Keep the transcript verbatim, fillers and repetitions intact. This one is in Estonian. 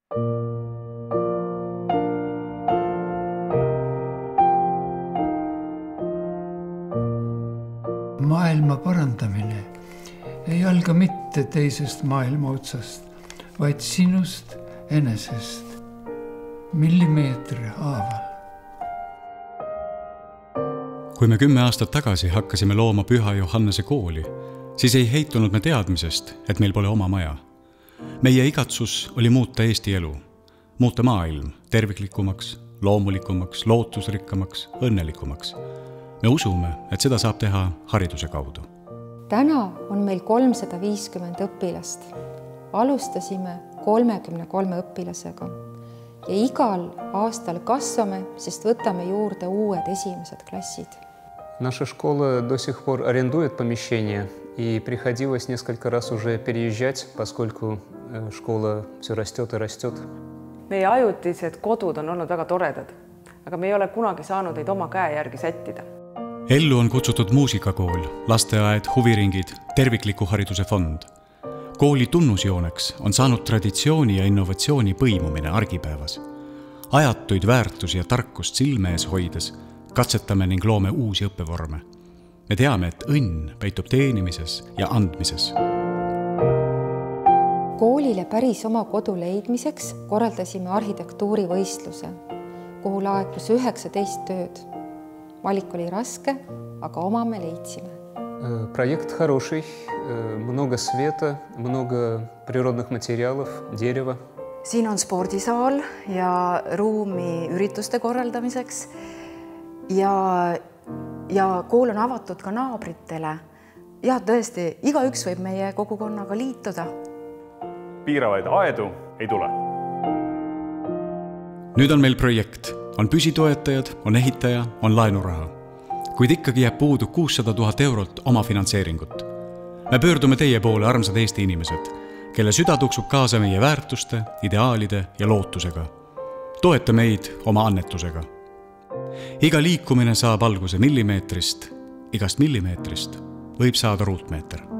Maailma parandamine ei alga mitte teisest maailma otsast, vaid sinust enesest, millimeetri haaval. Kui me kümme aastat tagasi hakkasime looma Püha Johannese kooli, siis ei heitunud me teadmisest, et meil pole oma maja. Meie igatsus oli muuta Eesti elu, muuta maailm terviklikumaks, loomulikumaks, lootusrikkamaks, õnnelikumaks. Me usume, et seda saab teha hariduse kaudu. Täna on meil kolmsada viiskümmend õpilast. Alustasime kolmekümne kolme õpilasega ja igal aastal kasvame, sest võtame juurde uued esimesed klassid. Наша школа до сих пор арендует помещение, и приходилось несколько раз уже переезжать, поскольку школа все растет и растет. Meie ajutised kodud on olnud väga toredad, aga me ei ole kunagi saanud neid oma käe järgi sättida. Ellu on kutsutud muusikakool, lasteaed, huviringid, tervikliku hariduse fond. Kooli tunnusjooneks on saanud traditsiooni ja innovatsiooni põimumine argipäevas. Ajatuid väärtusi ja tarkust silme ees hoides katsetame ning loome uusi õppevorme. Me teame, et õnn peitub teenimises ja andmises. Koolile päris oma kodu leidmiseks korraldasime arhitektuurivõistluse, kuhu laekus üheksateist tööd. Valik oli raske, aga oma me leidsime. Проект хороший, много света, много природных материалов, дерева. Siin on spordisaal ja ruumi ürituste korraldamiseks ja, ja kool on avatud ka naabritele. Ja tõesti, igaüks võib meie kogukonnaga liituda. Piiravaid aedu ei tule. Nüüd on meil projekt. On püsitoetajad, on ehitaja, on laenuraha. Kuid ikkagi jääb puudu kuussada tuhat eurot oma finantseeringut. Me pöördume teie poole, armsad Eesti inimesed, kelle süda tuksub kaasa meie väärtuste, ideaalide ja lootusega. Toeta meid oma annetusega. Iga liikumine saab alguse millimeetrist, igast millimeetrist võib saada ruutmeeter.